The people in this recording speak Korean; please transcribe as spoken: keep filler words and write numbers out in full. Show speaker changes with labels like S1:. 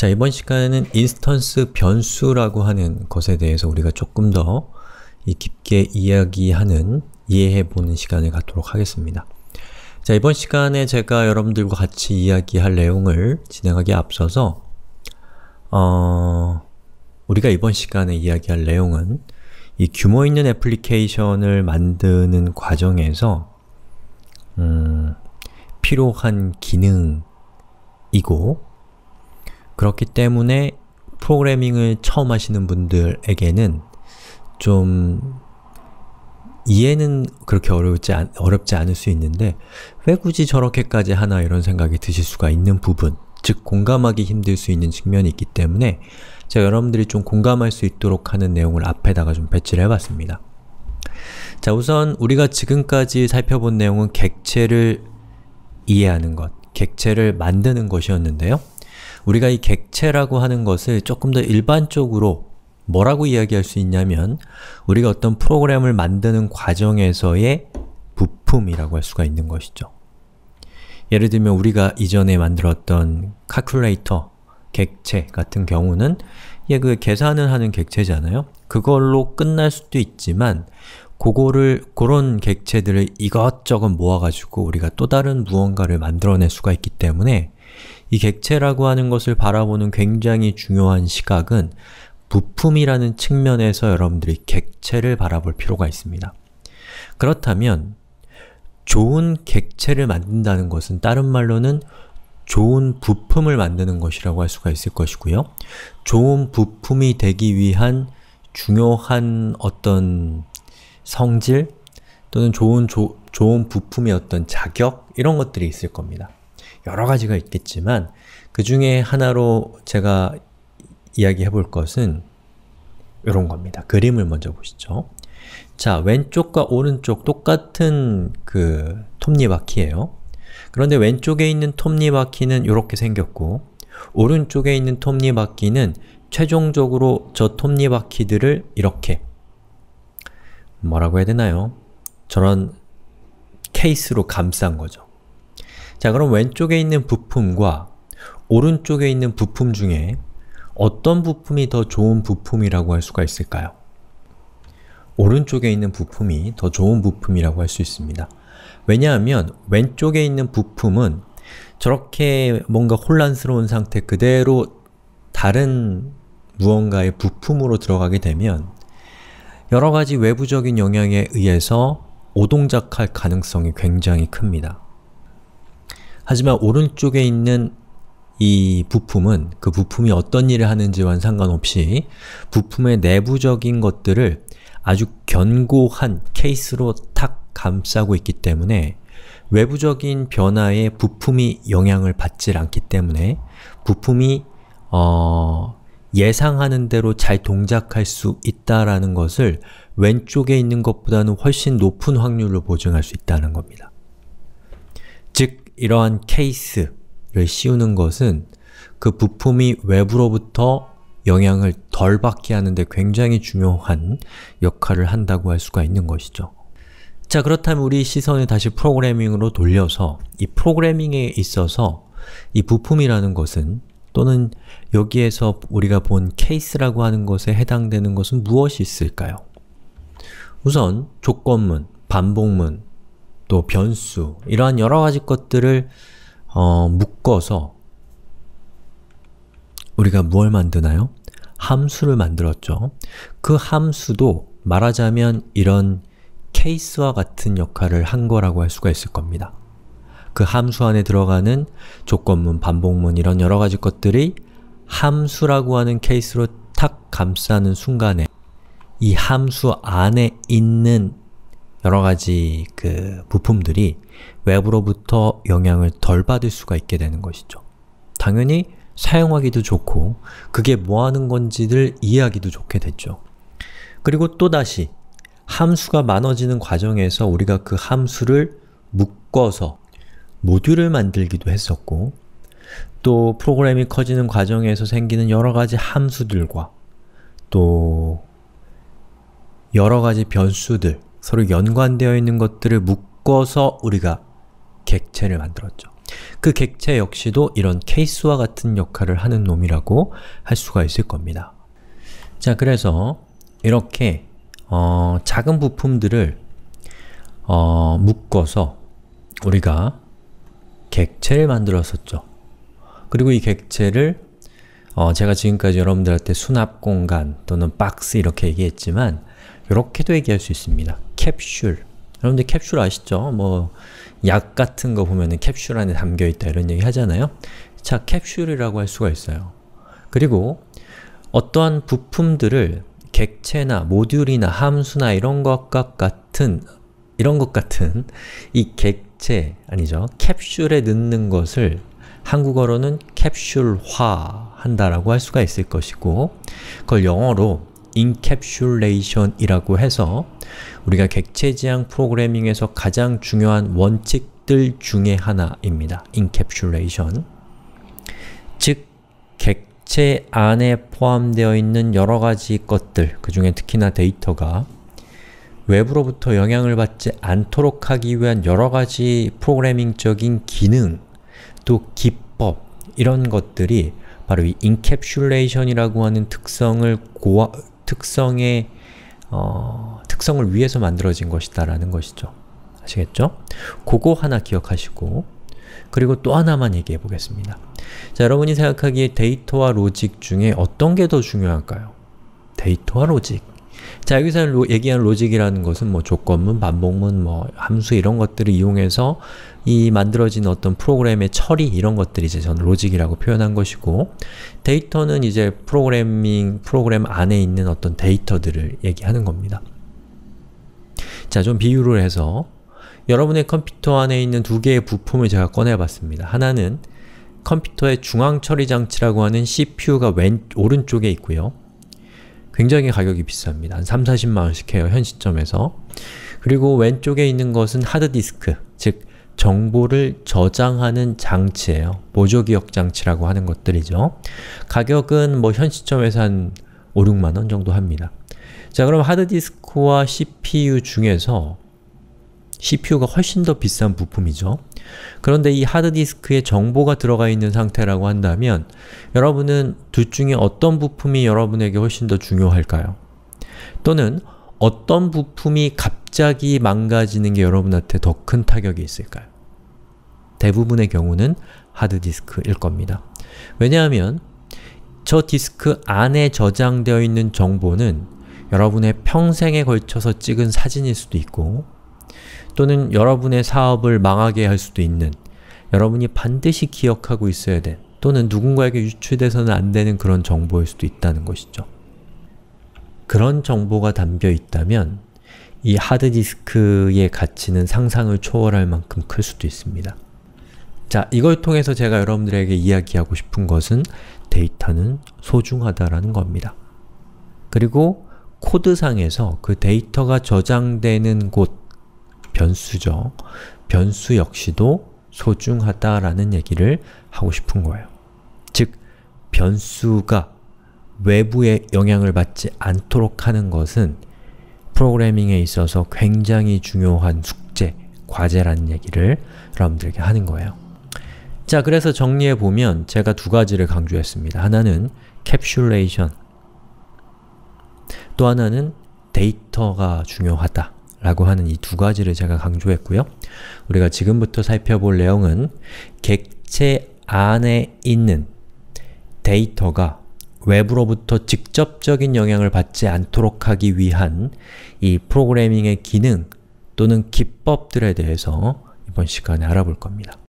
S1: 자, 이번 시간에는 인스턴스 변수라고 하는 것에 대해서 우리가 조금 더 이 깊게 이야기하는, 이해해보는 시간을 갖도록 하겠습니다. 자, 이번 시간에 제가 여러분들과 같이 이야기할 내용을 진행하기에 앞서서 어... 우리가 이번 시간에 이야기할 내용은 이 규모 있는 애플리케이션을 만드는 과정에서 음... 필요한 기능이고, 그렇기 때문에 프로그래밍을 처음 하시는 분들에게는 좀 이해는 그렇게 어렵지, 않, 어렵지 않을 수 있는데 왜 굳이 저렇게까지 하나 이런 생각이 드실 수가 있는 부분, 즉 공감하기 힘들 수 있는 측면이 있기 때문에 제가 여러분들이 좀 공감할 수 있도록 하는 내용을 앞에다가 좀 배치를 해봤습니다. 자, 우선 우리가 지금까지 살펴본 내용은 객체를 이해하는 것, 객체를 만드는 것이었는데요. 우리가 이 객체라고 하는 것을 조금 더 일반적으로 뭐라고 이야기할 수 있냐면 우리가 어떤 프로그램을 만드는 과정에서의 부품이라고 할 수가 있는 것이죠. 예를 들면 우리가 이전에 만들었던 calculator, 객체 같은 경우는 얘 그 계산을 하는 객체잖아요. 그걸로 끝날 수도 있지만 그거를, 그런 객체들을 이것저것 모아가지고 우리가 또 다른 무언가를 만들어낼 수가 있기 때문에 이 객체라고 하는 것을 바라보는 굉장히 중요한 시각은 부품이라는 측면에서 여러분들이 객체를 바라볼 필요가 있습니다. 그렇다면 좋은 객체를 만든다는 것은 다른 말로는 좋은 부품을 만드는 것이라고 할 수가 있을 것이고요. 좋은 부품이 되기 위한 중요한 어떤 성질 또는 좋은, 조, 좋은 부품의 어떤 자격 이런 것들이 있을 겁니다. 여러 가지가 있겠지만 그 중에 하나로 제가 이야기해 볼 것은 이런 겁니다. 그림을 먼저 보시죠. 자, 왼쪽과 오른쪽 똑같은 그 톱니바퀴예요. 그런데 왼쪽에 있는 톱니바퀴는 이렇게 생겼고 오른쪽에 있는 톱니바퀴는 최종적으로 저 톱니바퀴들을 이렇게 뭐라고 해야 되나요? 저런 케이스로 감싼 거죠. 자, 그럼 왼쪽에 있는 부품과 오른쪽에 있는 부품 중에 어떤 부품이 더 좋은 부품이라고 할 수가 있을까요? 오른쪽에 있는 부품이 더 좋은 부품이라고 할 수 있습니다. 왜냐하면 왼쪽에 있는 부품은 저렇게 뭔가 혼란스러운 상태 그대로 다른 무언가의 부품으로 들어가게 되면 여러가지 외부적인 영향에 의해서 오동작할 가능성이 굉장히 큽니다. 하지만 오른쪽에 있는 이 부품은 그 부품이 어떤 일을 하는지와는 상관없이 부품의 내부적인 것들을 아주 견고한 케이스로 탁 감싸고 있기 때문에 외부적인 변화에 부품이 영향을 받질 않기 때문에 부품이 어, 예상하는 대로 잘 동작할 수 있다라는 것을 왼쪽에 있는 것보다는 훨씬 높은 확률로 보증할 수 있다는 겁니다. 즉, 이러한 케이스를 씌우는 것은 그 부품이 외부로부터 영향을 덜 받게 하는데 굉장히 중요한 역할을 한다고 할 수가 있는 것이죠. 자, 그렇다면 우리 시선을 다시 프로그래밍으로 돌려서 이 프로그래밍에 있어서 이 부품이라는 것은 또는 여기에서 우리가 본 케이스라고 하는 것에 해당되는 것은 무엇이 있을까요? 우선 조건문, 반복문, 또 변수 이러한 여러 가지 것들을 어, 묶어서 우리가 무엇을 만드나요? 함수를 만들었죠. 그 함수도 말하자면 이런 케이스와 같은 역할을 한 거라고 할 수가 있을 겁니다. 그 함수 안에 들어가는 조건문, 반복문 이런 여러 가지 것들이 함수라고 하는 케이스로 탁 감싸는 순간에 이 함수 안에 있는 여러 가지 그 부품들이 외부로부터 영향을 덜 받을 수가 있게 되는 것이죠. 당연히 사용하기도 좋고 그게 뭐 하는 건지를 이해하기도 좋게 됐죠. 그리고 또다시 함수가 많아지는 과정에서 우리가 그 함수를 묶어서 모듈을 만들기도 했었고 또 프로그램이 커지는 과정에서 생기는 여러 가지 함수들과 또 여러 가지 변수들, 서로 연관되어 있는 것들을 묶어서 우리가 객체를 만들었죠. 그 객체 역시도 이런 케이스와 같은 역할을 하는 놈이라고 할 수가 있을 겁니다. 자, 그래서 이렇게 어, 작은 부품들을 어, 묶어서 우리가 객체를 만들었었죠. 그리고 이 객체를 어, 제가 지금까지 여러분들한테 수납 공간 또는 박스 이렇게 얘기했지만 이렇게도 얘기할 수 있습니다. 캡슐. 여러분들 캡슐 아시죠? 뭐 약 같은 거 보면은 캡슐 안에 담겨있다 이런 얘기 하잖아요? 자, 캡슐이라고 할 수가 있어요. 그리고 어떠한 부품들을 객체나 모듈이나 함수나 이런 것과 같은 이런 것 같은 이 객체, 아니죠? 캡슐에 넣는 것을 한국어로는 캡슐화 한다라고 할 수가 있을 것이고 그걸 영어로 encapsulation 이라고 해서 우리가 객체지향 프로그래밍에서 가장 중요한 원칙들 중에 하나입니다. encapsulation. 즉, 객체 안에 포함되어 있는 여러 가지 것들, 그 중에 특히나 데이터가 외부로부터 영향을 받지 않도록 하기 위한 여러 가지 프로그래밍적인 기능, 또 기법, 이런 것들이 바로 이 encapsulation이라고 하는 특성을 고아, 특성의 어, 특성을 위해서 만들어진 것이다 라는 것이죠. 아시겠죠? 그거 하나 기억하시고 그리고 또 하나만 얘기해 보겠습니다. 자, 여러분이 생각하기에 데이터와 로직 중에 어떤 게 더 중요할까요? 데이터와 로직. 자, 여기서 로, 얘기하는 로직이라는 것은 뭐 조건문, 반복문, 뭐 함수 이런 것들을 이용해서 이 만들어진 어떤 프로그램의 처리 이런 것들이 이제 저는 로직이라고 표현한 것이고 데이터는 이제 프로그래밍, 프로그램 안에 있는 어떤 데이터들을 얘기하는 겁니다. 자, 좀 비유를 해서 여러분의 컴퓨터 안에 있는 두 개의 부품을 제가 꺼내봤습니다. 하나는 컴퓨터의 중앙 처리 장치라고 하는 씨피유가 왼, 오른쪽에 있고요. 굉장히 가격이 비쌉니다. 한 삼, 사십만 원씩 해요, 현 시점에서. 그리고 왼쪽에 있는 것은 하드디스크, 즉 정보를 저장하는 장치예요. 보조기억 장치라고 하는 것들이죠. 가격은 뭐 현 시점에서 한 오, 육만 원 정도 합니다. 자, 그럼 하드디스크와 씨피유 중에서 씨피유가 훨씬 더 비싼 부품이죠. 그런데 이 하드디스크에 정보가 들어가 있는 상태라고 한다면 여러분은 둘 중에 어떤 부품이 여러분에게 훨씬 더 중요할까요? 또는 어떤 부품이 갑자기 망가지는 게 여러분한테 더 큰 타격이 있을까요? 대부분의 경우는 하드디스크일 겁니다. 왜냐하면 저 디스크 안에 저장되어 있는 정보는 여러분의 평생에 걸쳐서 찍은 사진일 수도 있고 또는 여러분의 사업을 망하게 할 수도 있는 여러분이 반드시 기억하고 있어야 된 또는 누군가에게 유출돼서는 안 되는 그런 정보일 수도 있다는 것이죠. 그런 정보가 담겨 있다면 이 하드디스크의 가치는 상상을 초월할 만큼 클 수도 있습니다. 자, 이걸 통해서 제가 여러분들에게 이야기하고 싶은 것은 데이터는 소중하다라는 겁니다. 그리고 코드상에서 그 데이터가 저장되는 곳, 변수죠. 변수 역시도 소중하다라는 얘기를 하고 싶은 거예요. 즉, 변수가 외부의 영향을 받지 않도록 하는 것은 프로그래밍에 있어서 굉장히 중요한 숙제, 과제라는 얘기를 여러분들에게 하는 거예요. 자, 그래서 정리해보면 제가 두 가지를 강조했습니다. 하나는 캡슐레이션, 또 하나는 데이터가 중요하다 라고 하는 이 두 가지를 제가 강조했고요. 우리가 지금부터 살펴볼 내용은 객체 안에 있는 데이터가 외부로부터 직접적인 영향을 받지 않도록 하기 위한 이 프로그래밍의 기능 또는 기법들에 대해서 이번 시간에 알아볼 겁니다.